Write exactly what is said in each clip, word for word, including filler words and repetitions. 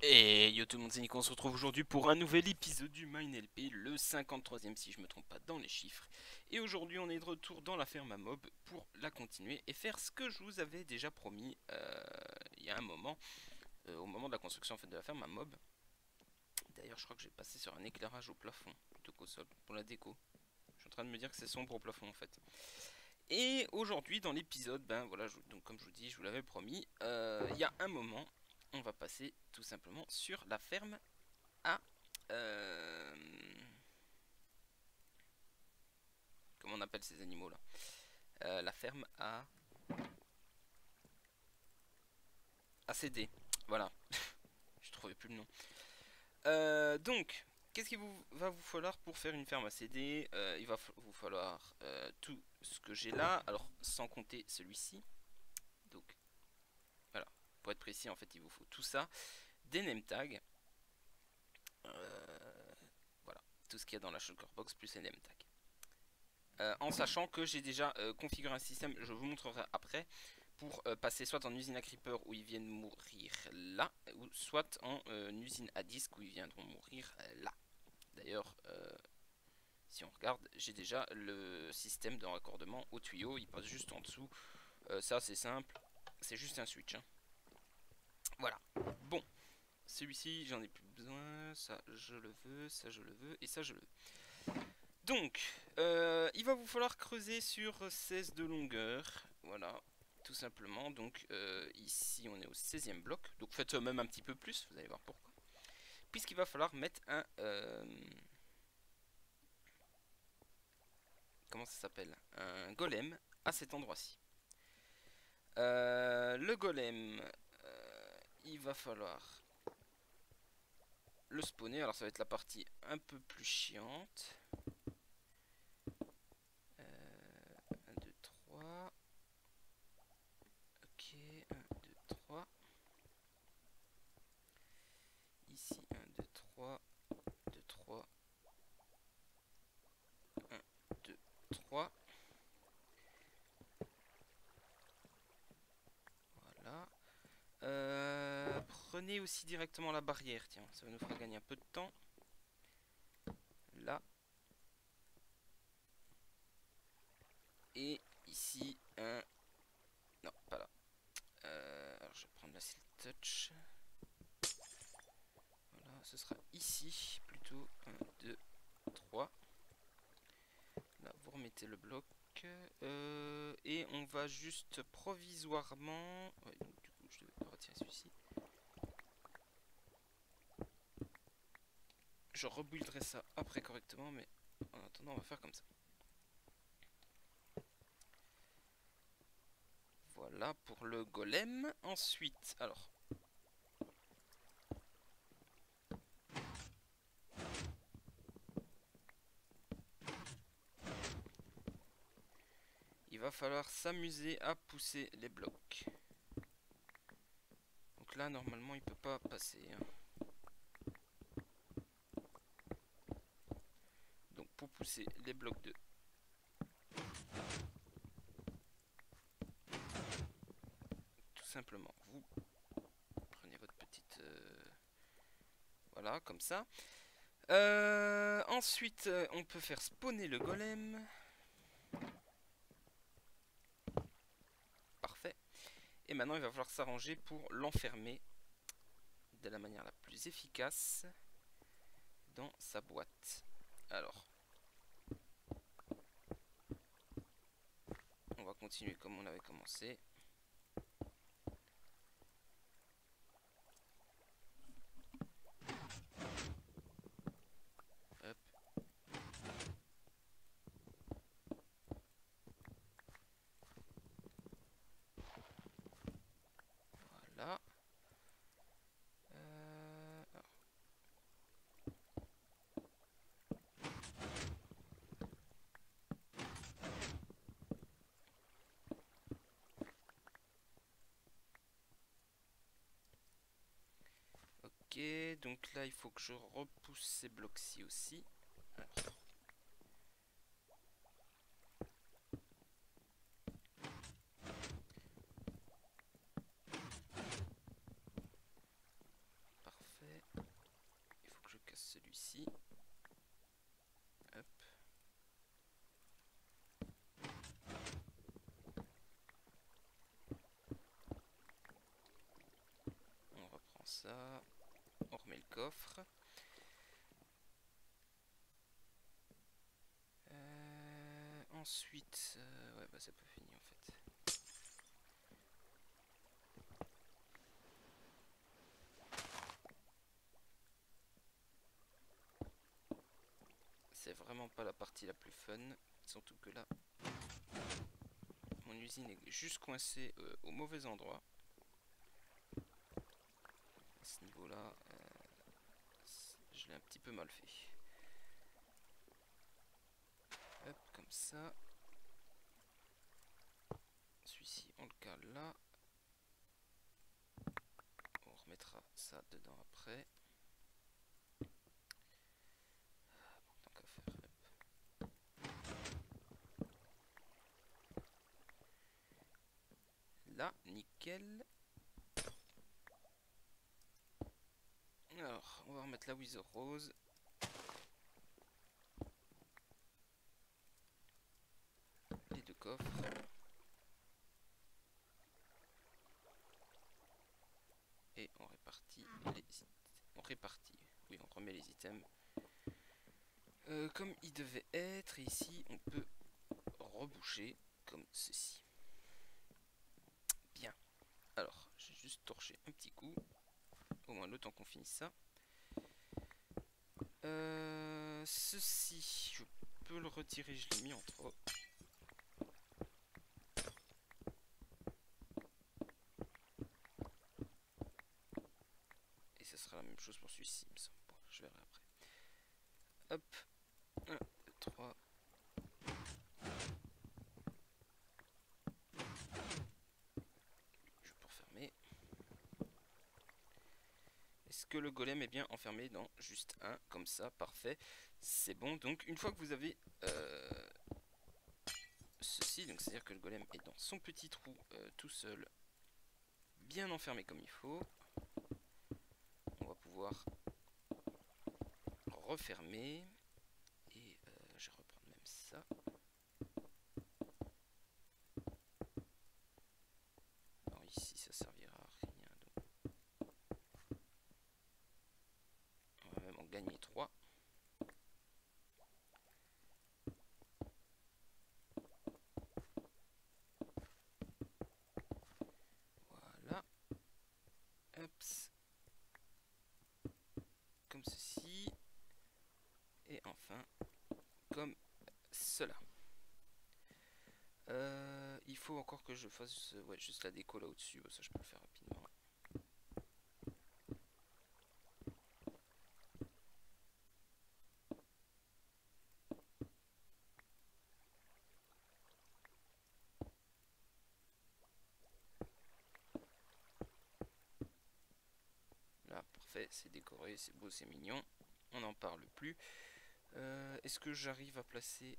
Et yo tout le monde, c'est Nico, on se retrouve aujourd'hui pour un nouvel épisode du MineLP, le cinquante-troisième si je me trompe pas dans les chiffres. Et aujourd'hui on est de retour dans la ferme à mob pour la continuer et faire ce que je vous avais déjà promis euh, il y a un moment, euh, au moment de la construction en fait, de la ferme à mob. D'ailleurs je crois que j'ai passé sur un éclairage au plafond plutôt qu'au sol pour la déco. Je suis en train de me dire que c'est sombre au plafond en fait. Et aujourd'hui dans l'épisode, ben voilà, je- donc comme je vous dis, je vous l'avais promis, euh, il y a un moment, on va passer tout simplement sur la ferme à... euh, comment on appelle ces animaux là? Euh, La ferme à... à céder. Voilà, je trouvais plus le nom. Euh, donc, qu'est-ce qu'il vous, va vous falloir pour faire une ferme à céder? Euh, Il va vous falloir euh, tout ce que j'ai là, alors sans compter celui-ci. Donc, voilà, pour être précis, en fait, il vous faut tout ça. Des name tags. Euh, voilà, tout ce qu'il y a dans la shulker box plus les name tags. Euh, en sachant que j'ai déjà euh, configuré un système, je vous montrerai après, pour euh, passer soit en usine à creeper où ils viennent mourir là, ou soit en euh, usine à disque où ils viendront mourir euh, là. D'ailleurs, euh, si on regarde, j'ai déjà le système de raccordement au tuyau, il passe juste en dessous. Euh, ça c'est simple, c'est juste un switch. Hein. Voilà. Bon, celui-ci j'en ai plus besoin, ça je le veux, ça je le veux, et ça je le veux. Donc, euh, il va vous falloir creuser sur seize de longueur. Voilà, tout simplement. Donc, euh, ici, on est au seizième bloc. Donc, faites même un petit peu plus, vous allez voir pourquoi. Puisqu'il va falloir mettre un... euh, comment ça s'appelle? Un golem à cet endroit-ci. Euh, le golem, euh, il va falloir le spawner. Alors, ça va être la partie un peu plus chiante. Euh, un, deux, trois. Ok, un, deux, trois. Ici, un, deux, trois, deux, trois, un, deux, trois. Voilà. Euh, prenez aussi directement la barrière, tiens, ça nous fera gagner un peu de temps. Là. Et ici, un... Non, pas là. Euh, alors, je vais prendre la Silk Touch. Voilà, ce sera ici, plutôt. Un, deux, trois. Là, vous remettez le bloc. Euh, et on va juste provisoirement... Ouais, donc du coup, je devais pas retirer celui-ci. Je rebuilderai ça après correctement, mais en attendant, on va faire comme ça. Voilà pour le golem. Ensuite, alors... il va falloir s'amuser à pousser les blocs. Donc là, normalement, il peut pas passer. Hein. Donc pour pousser les blocs de... tout simplement, vous prenez votre petite... Euh... voilà, comme ça. Euh, ensuite, on peut faire spawner le golem. Parfait. Et maintenant, il va falloir s'arranger pour l'enfermer de la manière la plus efficace dans sa boîte. Alors, on va continuer comme on avait commencé. Hop. Voilà. Euh, Ok, donc là il faut que je repousse ces blocs-ci aussi. Alors. Parfait. casse celui-ci. Hop. On reprend ça. On remet le coffre. Euh, ensuite, euh, ouais, bah c'est pas fini en fait. C'est vraiment pas la partie la plus fun, surtout que là, mon usine est juste coincée euh, au mauvais endroit. À ce niveau-là, euh, je l'ai un petit peu mal fait. Hop, comme ça. Celui-ci, on le cale là. On remettra ça dedans après. Bon, tant qu'à faire. Hop. Là, nickel. Alors, on va remettre la Wither Rose. Les deux coffres. Et on répartit les on répartit. Oui, on remet les items euh, comme il devait être. Et ici, on peut reboucher comme ceci. Bien. Alors, j'ai juste torché un petit coup. Au moins le temps qu'on finisse ça. Euh, ceci, je peux le retirer, je l'ai mis en trop. Et ce sera la même chose pour celui-ci, il me semble. Bon, je verrai après. Hop, un, deux, trois. Je peux refermer. Est-ce que le golem est bien enfermé dans juste un, comme ça, parfait. C'est bon, donc une fois que vous avez euh, ceci, donc c'est-à-dire que le golem est dans son petit trou euh, tout seul, bien enfermé comme il faut, on va pouvoir refermer. Et euh, je vais reprendre même ça. Alors ici ça servira à rien, donc on va même en gagner trois. Voilà. Hop. Comme ceci. Et enfin, comme cela. Euh, il faut encore que je fasse euh, ouais, juste la déco là au-dessus. Ça, je peux le faire rapidement. Là, parfait, c'est décoré, c'est beau, c'est mignon. On n'en parle plus. Euh, Est-ce que j'arrive à placer...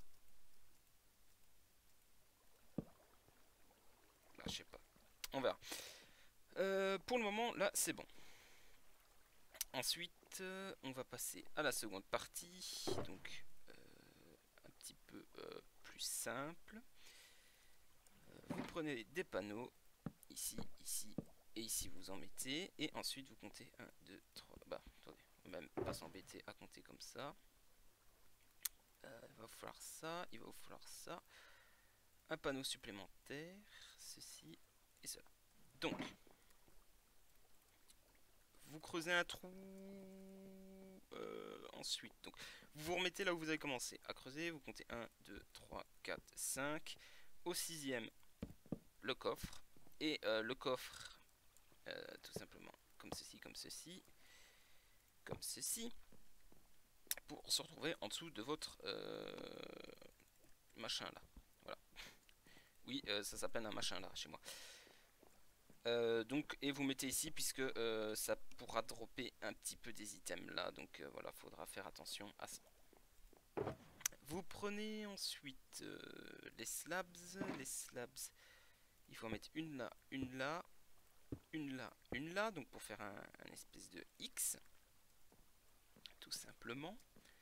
Là, je sais pas. On verra. Euh, pour le moment, là, c'est bon. Ensuite, euh, on va passer à la seconde partie. Donc, euh, un petit peu euh, plus simple. Euh, vous prenez des panneaux. Ici, ici et ici, vous en mettez. Et ensuite, vous comptez un, deux, trois. Bah, attendez. On va même pas s'embêter à compter comme ça. Euh, il va vous falloir ça. Il va vous falloir ça. Un panneau supplémentaire. Ceci et cela. Donc, vous creusez un trou euh, ensuite. Donc, vous vous remettez là où vous avez commencé à creuser. Vous comptez un, deux, trois, quatre, cinq. Au sixième, le coffre. Et euh, le coffre, euh, tout simplement, comme ceci, comme ceci, comme ceci, pour se retrouver en dessous de votre euh, machin là. Voilà. Oui, euh, ça s'appelle un machin là chez moi. Euh, donc, et vous mettez ici puisque euh, ça pourra dropper un petit peu des items là, donc euh, voilà, faudra faire attention à ça. Vous prenez ensuite euh, les slabs, les slabs, il faut en mettre une là, une là, une là, une là, donc pour faire un, un espèce de X. tout simplement.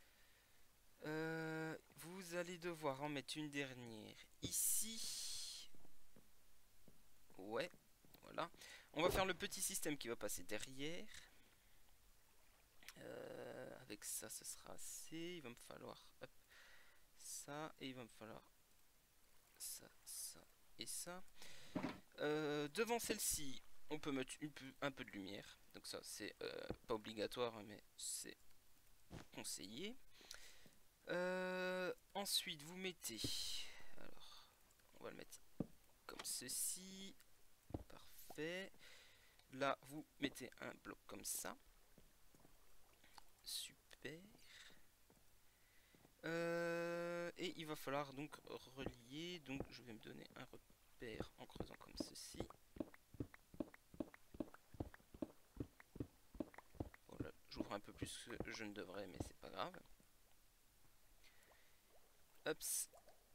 Euh, vous allez devoir en mettre une dernière ici. Ouais, voilà. On va faire le petit système qui va passer derrière. Euh, avec ça, ce sera assez. Il va me falloir hop, ça et il va me falloir ça, ça et ça. Euh, devant celle-ci, on peut mettre une peu, un peu de lumière. Donc ça, c'est euh, pas obligatoire, mais c'est conseillé. Euh, ensuite, vous mettez... Alors, on va le mettre comme ceci. Parfait. Là, vous mettez un bloc comme ça. Super. Euh, et il va falloir donc relier. Donc, je vais me donner un repère en creusant comme ceci. Voilà, j'ouvre un peu plus que je ne devrais, mais c'est pas grave. Hops.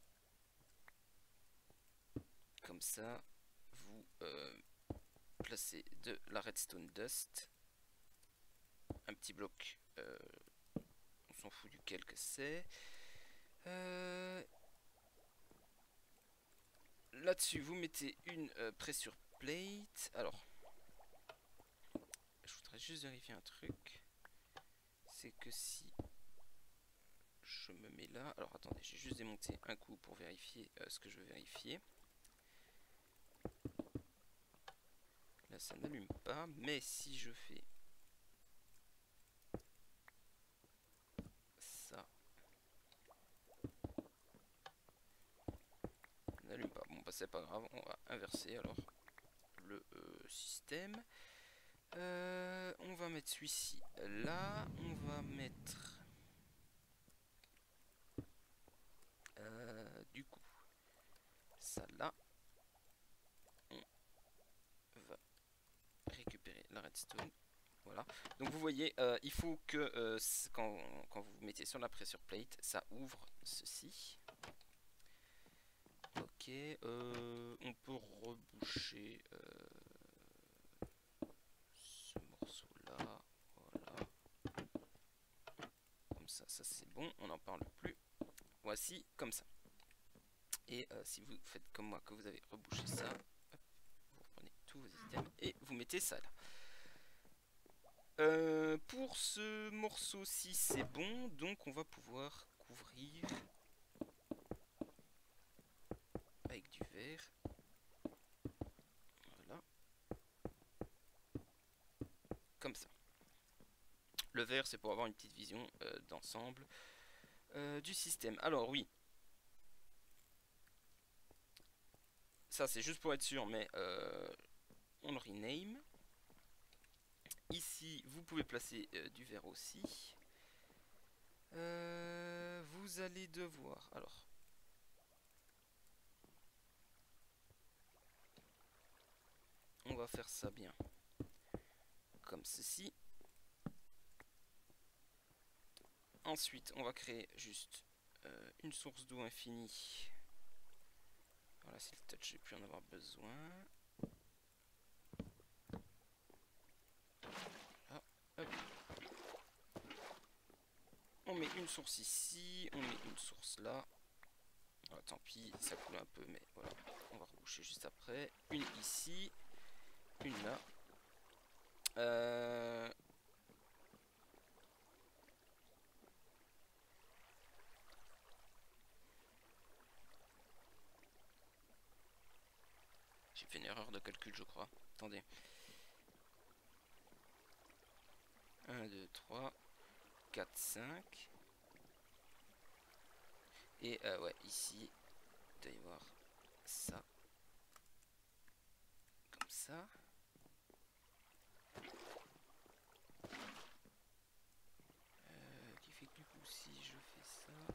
Comme ça, vous euh, placez de la redstone dust. Un petit bloc. Euh, on s'en fout duquel que c'est. Euh, Là-dessus, vous mettez une euh, pressure plate. Alors, je voudrais juste vérifier un truc. C'est que si je me mets là... Alors, attendez, j'ai juste démonté un coup pour vérifier euh, ce que je veux vérifier. Là, ça n'allume pas. Mais si je fais ça... Ça n'allume pas. Bon, bah, c'est pas grave. On va inverser alors le euh, système. Euh, on va mettre celui-ci là. On va mettre... Euh, du coup, ça là. On va récupérer la redstone. Voilà. Donc vous voyez, euh, il faut que euh, quand, quand vous mettez sur la pressure plate, ça ouvre ceci. Ok. Euh, on peut reboucher euh, ce morceau-là. Voilà. Comme ça, ça c'est bon. On n'en parle plus. Voici comme ça. Et euh, si vous faites comme moi, que vous avez rebouché ça, hop, vous reprenez tous vos items et vous mettez ça là. Euh, pour ce morceau-ci, c'est bon, donc on va pouvoir couvrir avec du verre. Voilà. Comme ça. Le verre, c'est pour avoir une petite vision euh, d'ensemble euh, du système. Alors oui. Ça, c'est juste pour être sûr, mais euh, on le rename. Ici, vous pouvez placer euh, du verre aussi. Euh, vous allez devoir... Alors... On va faire ça bien. Comme ceci. Ensuite, on va créer juste euh, une source d'eau infinie. Voilà, c'est le touch, j'ai plus en avoir besoin. Voilà, hop. On met une source ici, on met une source là. Ah, tant pis, ça coule un peu, mais voilà. On va reboucher juste après. Une ici, une là. Euh... J'ai fait une erreur de calcul, je crois. Attendez. un, deux, trois, quatre, cinq. Et euh, ouais, ici, il doit y avoir ça. Comme ça. Euh, qui fait que du coup, si je fais ça...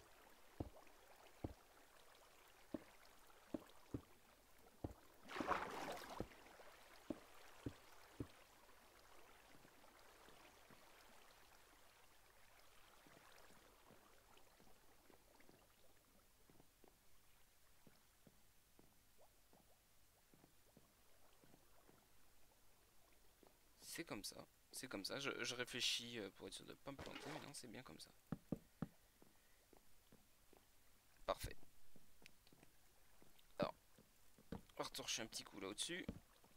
c'est comme ça. C'est comme ça. Je, je réfléchis euh, pour être sûr de ne pas me planter, mais non, c'est bien comme ça. Parfait. Alors, on va retorcher un petit coup là au-dessus.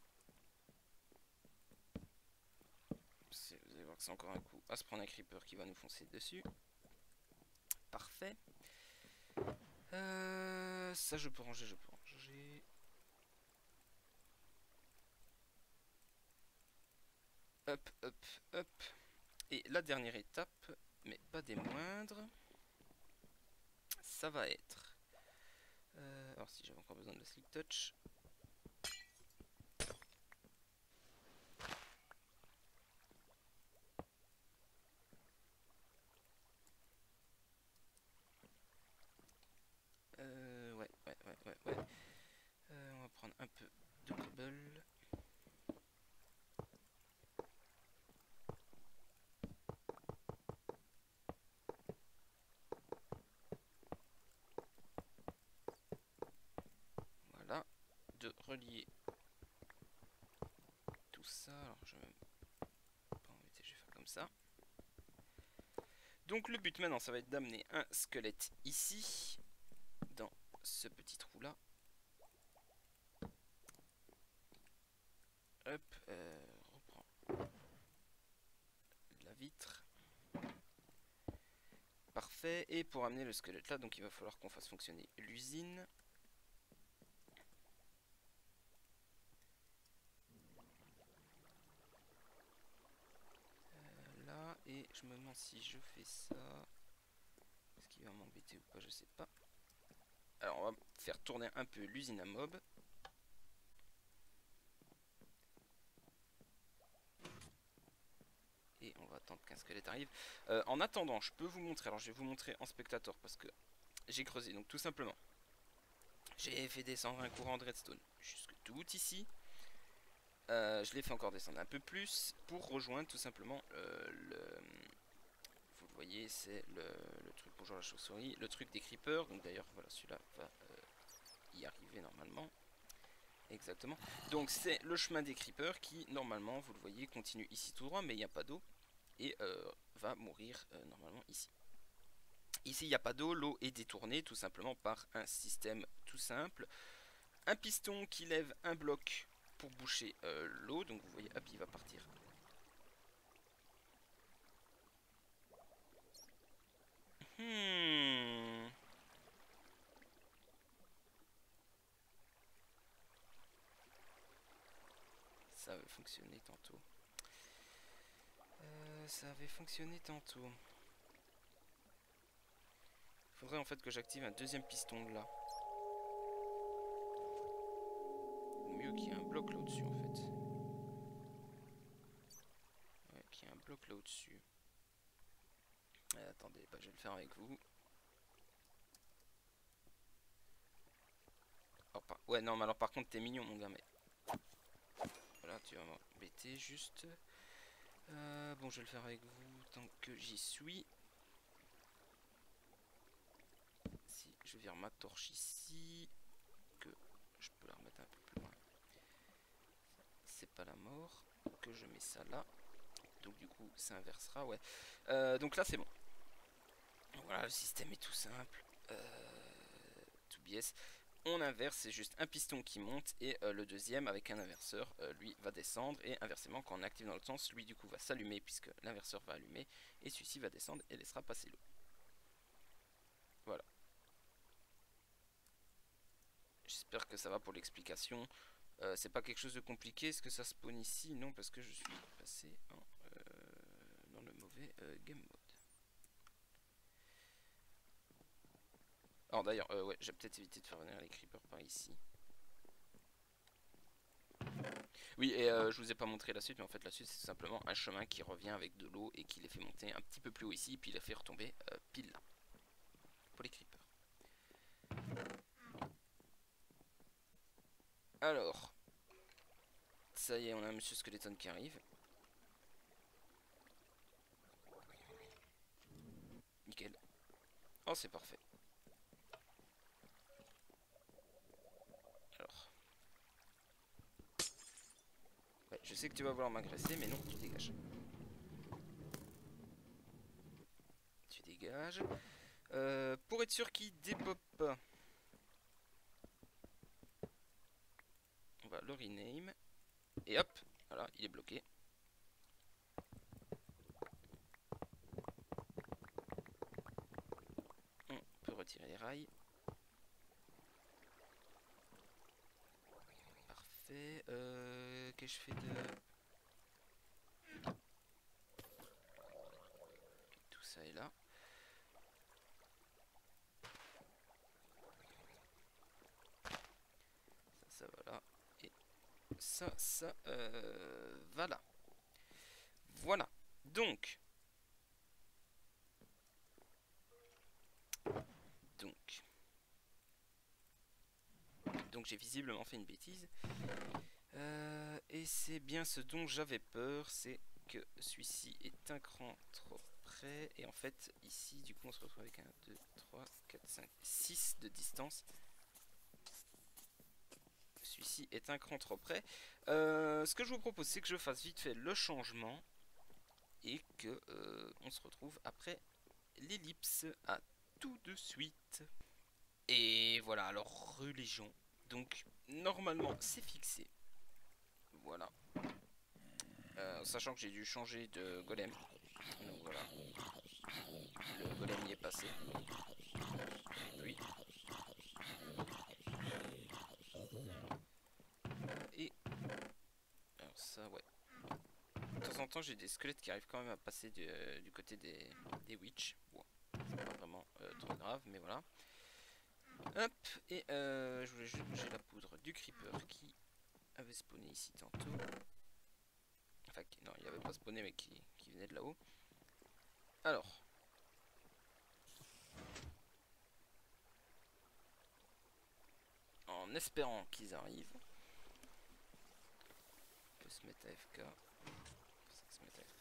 Vous allez voir que c'est encore un coup à se prendre un creeper qui va nous foncer dessus. Parfait. Euh, ça je peux ranger, je peux ranger. Hop, hop, hop. Et la dernière étape, mais pas des moindres, ça va être... Euh, alors si j'avais encore besoin de la Slick Touch. Euh, ouais, ouais, ouais, ouais, ouais. Euh, on va prendre un peu de cobble. Voilà, de relier tout ça. Alors je vais même pas embêter, je vais faire comme ça. Donc le but maintenant, ça va être d'amener un squelette ici, dans ce petit trou là. Hop, euh, reprends la vitre. Parfait, et pour amener le squelette là, donc il va falloir qu'on fasse fonctionner l'usine. Euh, là, et je me demande si je fais ça, est-ce qu'il va m'embêter ou pas, je sais pas. Alors on va faire tourner un peu l'usine à mob. Et on va attendre qu'un squelette arrive. Euh, en attendant, je peux vous montrer, alors je vais vous montrer en spectateur parce que j'ai creusé, donc tout simplement. J'ai fait descendre un courant de redstone jusque tout ici. Euh, je l'ai fait encore descendre un peu plus pour rejoindre tout simplement euh, le... Vous le voyez, c'est le, le truc, bonjour la chauve-souris, le truc des creepers. Donc d'ailleurs, voilà, celui-là va euh, y arriver normalement. Exactement. Donc c'est le chemin des creepers qui, normalement, vous le voyez, continue ici tout droit, mais il n'y a pas d'eau. Et euh, va mourir euh, normalement ici. Ici, il n'y a pas d'eau, l'eau est détournée tout simplement par un système tout simple. Un piston qui lève un bloc pour boucher euh, l'eau. Donc vous voyez, hop, il va partir. Hmm. Ça avait fonctionné tantôt. Euh, ça avait fonctionné tantôt. Faudrait en fait que j'active un deuxième piston là. Ou mieux qu'il y ait un bloc là au-dessus en fait. Ouais, qu'il y ait un bloc là au-dessus. Euh, attendez, bah, je vais le faire avec vous. Oh, par... Ouais, non, mais alors par contre, t'es mignon, mon gars, mais... Voilà, tu vas m'embêter juste. Euh, bon, je vais le faire avec vous tant que j'y suis. Si je vire ma torche ici, que je peux la remettre un peu plus loin. C'est pas la mort. Que je mets ça là. Donc du coup, ça inversera, ouais. Euh, donc là, c'est bon. Voilà, le système est tout simple. Euh, tout biais. On inverse, c'est juste un piston qui monte et euh, le deuxième avec un inverseur, euh, lui va descendre et inversement quand on active dans l'autre sens, lui du coup va s'allumer puisque l'inverseur va allumer et celui-ci va descendre et laissera passer l'eau. Voilà. J'espère que ça va pour l'explication. Euh, c'est pas quelque chose de compliqué. Est-ce que ça spawn ici? Non, parce que je suis passé en, euh, dans le mauvais euh, game mode. Alors d'ailleurs, euh, ouais, j'ai peut-être évité de faire venir les creepers par ici. Oui, et euh, je vous ai pas montré la suite, mais en fait la suite c'est tout simplement un chemin qui revient avec de l'eau et qui les fait monter un petit peu plus haut ici, puis il les fait retomber euh, pile là. Pour les creepers. Alors, ça y est, on a un monsieur Skeleton qui arrive. Nickel. Oh, c'est parfait. Alors. Ouais, Je sais que tu vas vouloir m'agresser, mais non, tu dégages. Tu dégages. Euh, pour être sûr qu'il dépop pas, on va le rename. Et hop, voilà, il est bloqué. On peut retirer les rails. Parfait. Euh, Qu'est-ce que je fais de... Tout ça est là. Ça, ça va là. Et ça, ça euh, va là. Voilà. Donc... Donc... Donc j'ai visiblement fait une bêtise. Euh, et c'est bien ce dont j'avais peur, c'est que celui-ci est un cran trop près. Et en fait, ici, du coup, on se retrouve avec un, deux, trois, quatre, cinq, six de distance. Celui-ci est un cran trop près. Euh, ce que je vous propose, c'est que je fasse vite fait le changement. Et que euh, on se retrouve après l'ellipse. À tout de suite. Et voilà, alors religion. Donc, normalement, c'est fixé. Voilà. Euh, sachant que j'ai dû changer de golem. Donc voilà. Le golem y est passé. Oui. Et... Alors ça, ouais. De temps en temps, j'ai des squelettes qui arrivent quand même à passer du, euh, du côté des, des witch. Bon, c'est pas vraiment euh, trop grave, mais voilà. Hop. Et euh, je voulais juste bouger la poudre du creeper qui avait spawné ici tantôt. Enfin, qui, non, il avait pas spawné, mais qui, qui venait de là-haut. Alors... En espérant qu'ils arrivent. On peut se mettre à F K. Se mettre à F K.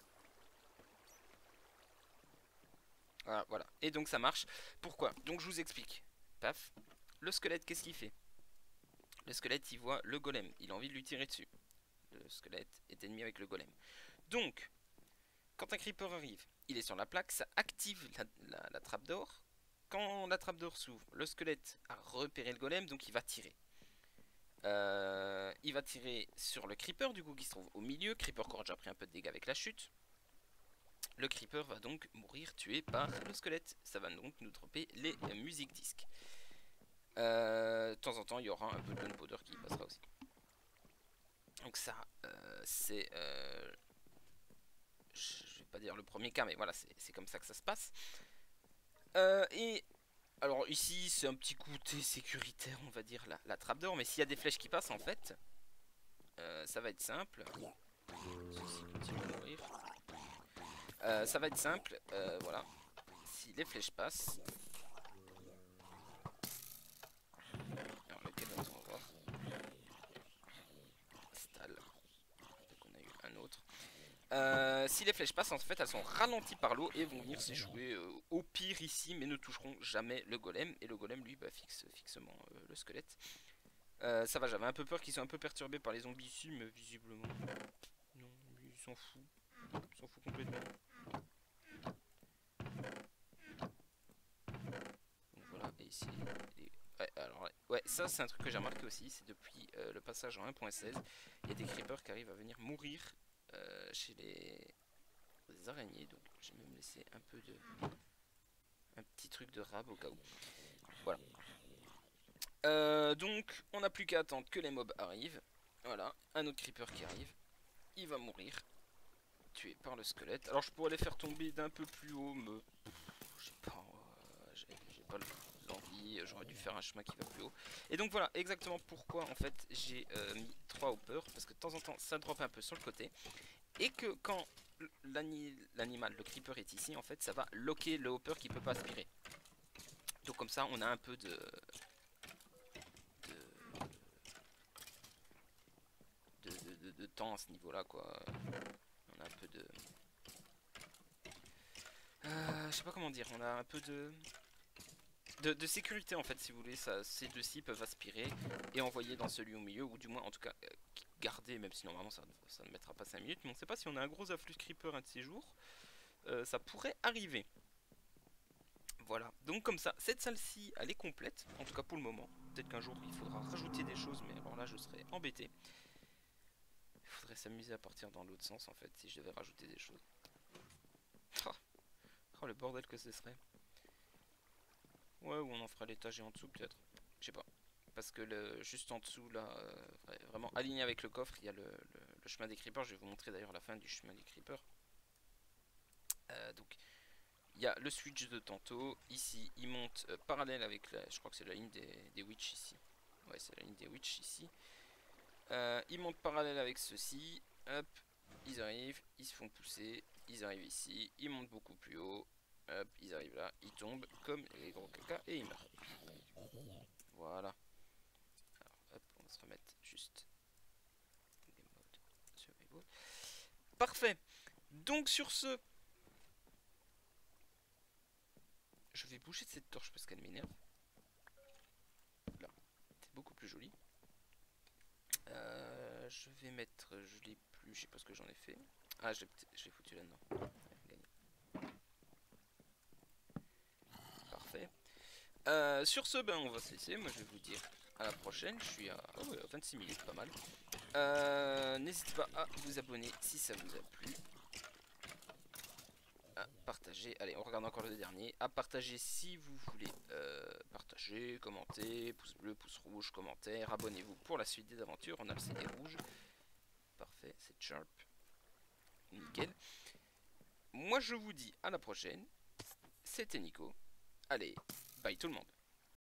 Voilà, voilà. Et donc ça marche. Pourquoi? Donc je vous explique. Paf. Le squelette, qu'est-ce qu'il fait? Le squelette, il voit le golem. Il a envie de lui tirer dessus. Le squelette est ennemi avec le golem. Donc, quand un creeper arrive, il est sur la plaque, ça active la, la, la trappe d'or. Quand la trappe d'or s'ouvre, le squelette a repéré le golem, donc il va tirer. Euh, il va tirer sur le creeper du coup qui se trouve au milieu. Creeper qui aura déjà pris un peu de dégâts avec la chute. Le creeper va donc mourir tué par le squelette. Ça va donc nous dropper les euh, music disques. Euh, de temps en temps il y aura un peu de gunpowder qui passera aussi. Donc ça euh, c'est euh, je vais pas dire le premier cas, mais voilà, c'est comme ça que ça se passe. Euh, et alors ici c'est un petit côté sécuritaire, on va dire, la, la trappe d'or. Mais s'il y a des flèches qui passent en fait, euh, ça va être simple. Euh, ça va être simple, euh, voilà. Si les flèches passent. Alors lequel on va voir. Stal. Donc on a eu un autre. Euh, si les flèches passent, en fait, elles sont ralenties par l'eau et vont venir s'échouer euh, au pire ici, mais ne toucheront jamais le golem. Et le golem, lui, bah, fixe fixement euh, le squelette. Euh, ça va, j'avais un peu peur qu'ils soient un peu perturbés par les zombies ici, mais visiblement, non, lui, il s'en fout. Il s'en fout complètement. Donc voilà, et ici, les... ouais, alors, ouais, ça c'est un truc que j'ai remarqué aussi, c'est depuis euh, le passage en un point seize, il y a des creepers qui arrivent à venir mourir euh, chez les... les araignées, donc j'ai même laissé un peu de... un petit truc de rab au cas où. Voilà. Euh, donc, on n'a plus qu'à attendre que les mobs arrivent. Voilà, un autre creeper qui arrive. Il va mourir, tué par le squelette. Alors je pourrais les faire tomber d'un peu plus haut, mais j'ai pas, euh, j'ai pas l'envie. J'aurais dû faire un chemin qui va plus haut. Et donc voilà exactement pourquoi en fait j'ai euh, mis trois hoppers, parce que de temps en temps ça drop un peu sur le côté, et que quand l'animal, le creeper est ici, en fait ça va loquer le hopper qui peut pas aspirer. Donc comme ça on a un peu de de, de, de, de temps à ce niveau là quoi. On a un peu de euh, je sais pas comment dire, on a un peu de de, de sécurité en fait si vous voulez, ça, ces deux-ci peuvent aspirer et envoyer dans celui au milieu, ou du moins en tout cas euh, garder, même si normalement ça, ça ne mettra pas cinq minutes, mais on ne sait pas si on a un gros afflux de creeper un de ces jours, euh, ça pourrait arriver. Voilà, donc comme ça, cette salle-ci elle est complète, en tout cas pour le moment, peut-être qu'un jour il faudra rajouter des choses, mais alors là je serais embêté. Il faudrait s'amuser à partir dans l'autre sens en fait, si je devais rajouter des choses. Oh, oh le bordel que ce serait. Ouais, ou on en fera l'étage et en dessous peut-être. Je sais pas. Parce que le, juste en dessous là, euh, vraiment aligné avec le coffre, il y a le, le, le chemin des creepers. Je vais vous montrer d'ailleurs la fin du chemin des creepers. Euh, donc il y a le switch de tantôt. Ici il monte euh, parallèle avec la, je crois que c'est la ligne des, des witch ici. Ouais, c'est la ligne des witch ici. Euh, il monte parallèle avec ceux-ci. Hop, ils arrivent, ils se font pousser. Ils arrivent ici, ils montent beaucoup plus haut. Hop, ils arrivent là, ils tombent comme les gros caca et ils meurent. Voilà. Alors, hop, on va se remettre juste les modes survival. Parfait. Donc sur ce, je vais bouger de cette torche parce qu'elle m'énerve. Là, c'est beaucoup plus joli. Euh, je vais mettre, je l'ai plus, je sais pas ce que j'en ai fait. Ah, je l'ai foutu là-dedans. Parfait. Euh, sur ce, ben on va se laisser. Moi, je vais vous dire à la prochaine. Je suis à, oh, ouais, à vingt-six minutes, pas mal. Euh, N'hésitez pas à vous abonner si ça vous a plu. À partager. Allez, on regarde encore le dernier. À partager si vous voulez euh, partager, commenter, pouce bleu, pouce rouge, commentaire. Abonnez-vous pour la suite des aventures. On a le C D rouge. Parfait, c'est sharp. Nickel. Moi, je vous dis à la prochaine. C'était Nico. Allez, bye tout le monde.